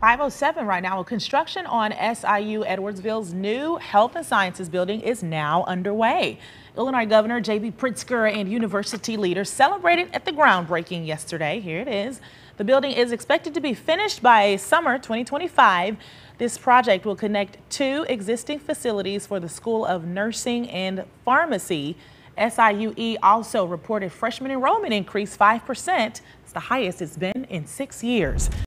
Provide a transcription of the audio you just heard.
5:07 right now. Construction on SIU Edwardsville's new Health and Sciences building is now underway. Illinois Governor J.B. Pritzker and university leaders celebrated at the groundbreaking yesterday. Here it is. The building is expected to be finished by summer 2025. This project will connect two existing facilities for the School of Nursing and Pharmacy. SIUE also reported freshman enrollment increased 5%. It's the highest it's been in 6 years.